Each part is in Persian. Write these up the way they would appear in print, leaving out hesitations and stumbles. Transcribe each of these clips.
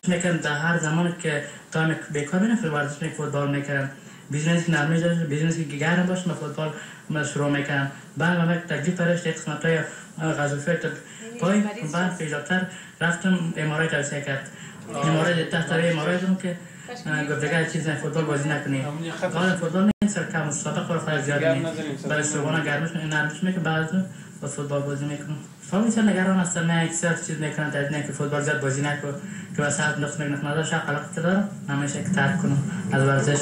میکنن در هر زمان که تایم بیکار بینن ورزش فوتبال میکنن. بیزنس نرمی داره، بیزنسی که گرم باشه فوتبال شروع میکنن. بعد من تکلیف پرش یک قسمتای غضافه پای بعد پیشتر رفتم امارات توسعه کرد. امارات تحت امارات اون که گفتگاه چیز فوتبال بازی نکنی. حالا فوتبال نه سر کم مسابقه و فرق زیاد نیست. برای سوگونا گرمش نرمش میکنه بعد با فوتبال بازی میکنم. فهمیدم نگران هستم نه اکثر چیز میکنن تا اینکه فوتبال زیاد بازی نکنه که واسه نقص میکنه نداره شق علاقه دارم همیشه که ترک کنم از ورزش.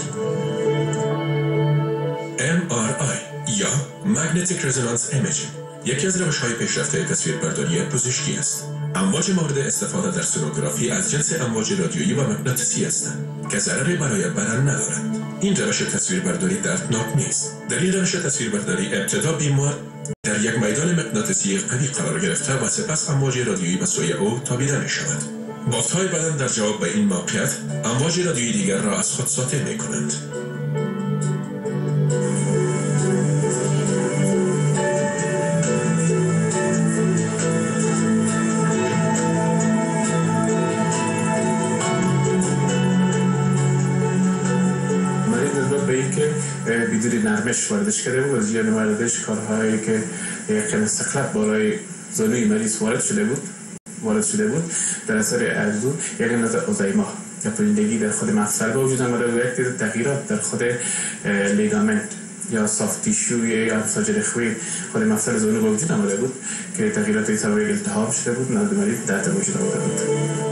MRI یا Magnetic Resonance Imaging یکی از روش‌های پیشرفته تصویربرداری پزشکی است. امواج مورد استفاده در سونوگرافی از جنس امواج رادیویی و مغناطیسی هستند که ضرری برای بدن ندارند. این روش تصویربرداری دردناک نیست. در این روش تصویربرداری ابتدا بیمار در یک میدان مغناطیسی قوی قرار گرفته و سپس امواج رادیویی به سوی او تابیده می شود. بافت‌های بدن در جواب به این موقعیت امواج رادیویی دیگر را از خود ساطع می کنند. بدون نرمش واردش کرده بود از جریان واردش کارهایی که یک استقلاب بالای زانوی مریض وارد شده بود در اثر ارزو یک نوع اوزایما یا پریندگی در خود مفصل به وجود آمده و یک تغییرات در خود لیگامنت یا سافت تیشو یا ساجر خوی خود مفصل زانو به وجود آمده بود که تغییراتی سبب التهاب شده بود و مریض درد به وجود آمده بود.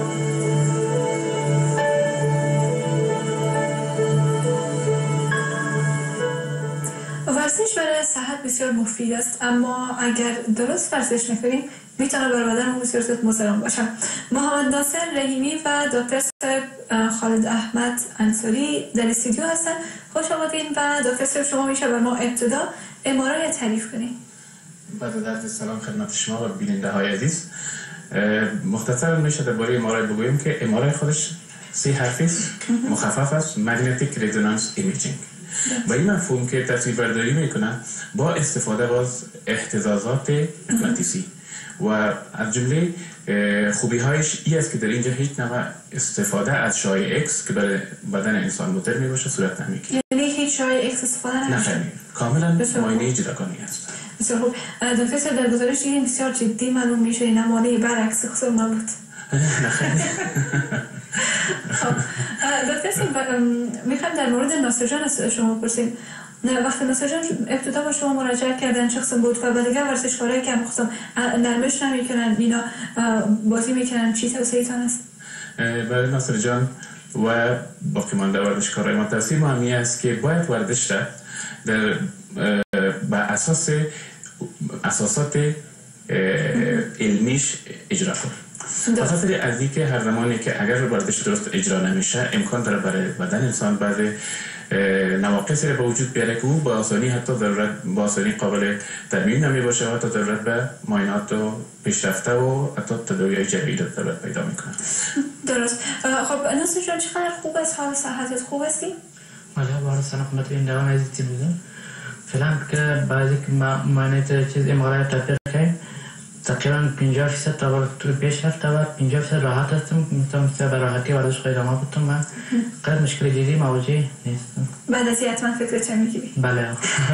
ورزش برای صحت بسیار مفید است اما اگر درست ورزش نکنیم میتونه برای بدن بسیار زیاد مضر باشه. محمد ناصر رحیمی و دکتر صاحب خالد احمد انصاری در استودیو هستن. خوش آمدین و دکتر صاحب شما میشه بر ما ابتدا MRI تعریف کنید. بعد از سلام خدمت شما و بیننده های عزیز. مختصرا میشه درباره MRI بگویم که MRI خودش 3 حرفی است، مخفف است، Magnetic Resonance Imaging. و این مفهوم که تصویربرداری میکنن با استفاده از اهتزازات مغناطیسی و از جمله خوبی هایش این است که در اینجا هیچ نوع استفاده از شعاع X که برای بدن انسان مضر میباشه صورت نمیگیره. یعنی هیچ شعاع X استفاده نمیشه؟ نه، کاملا معاینه جداگانه است. بسیار خوب. دکتر صاحب در گزارش این بسیار جدی معلوم میشه نمونه برعکس خصوص ما بود. نه خیلی. دکتر صاحب میخوام در مورد ناصرجان از شما پرسیم. وقتی ناصرجان ابتدا با شما مراجعه کردن شخص بود و بعدها ورزشکارایی که مخصوصا نرمش نمیکنن اینا بازی میکنن چی توصیه‌تان است؟ برای ناصرجان و باقی مانده ورزشکارای ما توصیه ما همی است که باید ورزش را در بر اساسات علمیش اجرا کنه. بخاطر از اینکه هر زمانی که اگر ورزش درست اجرا نمیشه امکان داره برای بدن انسان بعض نواقصی را به وجود بیاره که او با آسانی حتی با آسانی قابل ترمیم نمی باشه و حتی ضرورت به معاینات و پیشرفته و حتی تداوی جدید ضرورت پیدا میکنه. درست. خب ناصر جان چقدر خوب است حال صحتت خوب هستی؟ بله بارا سلام خدمت این دوام عزیزی بودم. فعلا که بعضی که معاینه چیز MRI تطبیق کردیم تقریبا 50% تا پیش رفته و 50% راحت هستم. میتونم به راحتی ورزش خیلی ادامه بدم و قدر مشکل جدی مواجه نیستم. بعد از حتما فکرت میگیری؟ بله.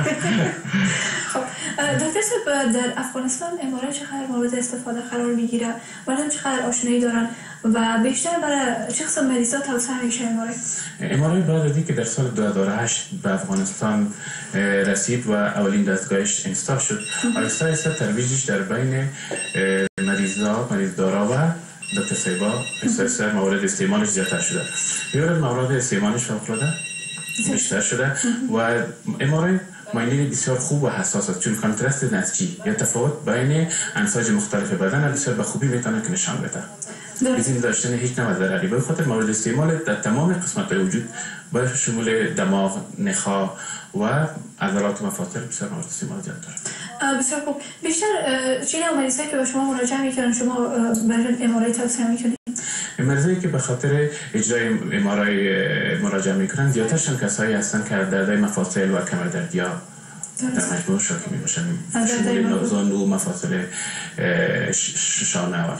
خب دکتر صاحب در افغانستان MRI چقدر مورد استفاده قرار میگیره؟ مردم چقدر آشنایی دارن و بیشتر برای چه قسم مریضا توصیه میشه MRI بعد از اینکه در سال 2008 به افغانستان رسید و اولین دستگاهش انستال شد آهسته آهسته ترویجش در بین مریضدارا و دکتر صاحبا آهسته مورد استعمالش زیادتر شده. مورد استعمالش فوق‌العاده بیشتر شده و MRI معاینه بسیار خوب و حساس است چون کانترست نسجی یا تفاوت بین انساج مختلف بدن بسیار به خوبی میتونه که نشان بده. بدون داشتن هیچ نوع ضرری به خاطر مورد استعمال در تمام قسمت‌های وجود با شمول دماغ، نخاع و عضلات مفاصل بسیار مورد استعمال زیاد داره. بسیار خوب. بیشتر چه نوع مریضایی که به شما مراجعه میکنن شما برای MRI توصیه میکنید؟ مریضایی که به خاطر اجرای MRI مراجعه میکنن زیادترشون کسایی هستن که دردهای مفاصل و کمردردیا در مجموع شاکی میباشن شمول زانو، مفاصل شانه و غیره.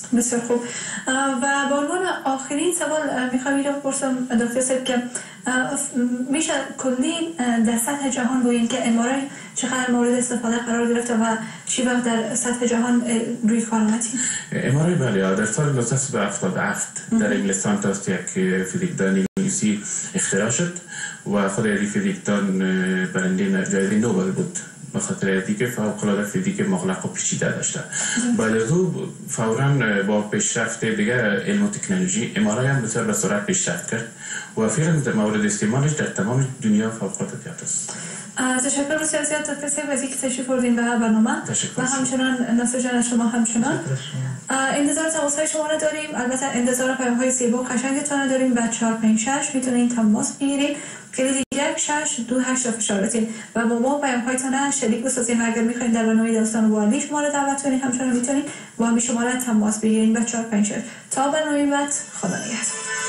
بسیار خوب. و به عنوان آخرین سوال میخوام اینو بپرسم دکتر صاحب که میشه کلی در سطح جهان بگیم که MRI چقدر مورد استفاده قرار گرفته و چی وقت در سطح جهان روی کار آمدیم؟ MRI بله در سال 1977 در انگلستان توسط یک فیزیکدان انگلیسی اختراع شد و خود این فیزیکدان برنده جایزه نوبل بود به خاطر دیگه فوق‌العاده فیزیک مغلق و پیچیده داشته. بعد از او فوراً با پیشرفت دیگر علم و تکنولوژی MRI هم بسیار به سرعت پیشرفت کرد و فعلا مورد استعمالش در تمام دنیا فوق‌العاده زیاد است. تشکر بسیار زیاد دکتر صاحب از اینکه تشریف آوردین به برنامه و همچنان ناصر جان شما همچنان انتظار تماس‌های شما را داریم. البته انتظار پیام‌های زیبا و قشنگتون داریم. به 456 میتونین تماس بگیرید کلید 16288 و با ما پیام‌هایتون شریک بسازید. اگر می‌خواید در برنامه داستان والی شما را دعوت کنید همچنان میتونید با همین شماره تماس بگیرید به 456. تا برنامه بعد خدا نگهدار.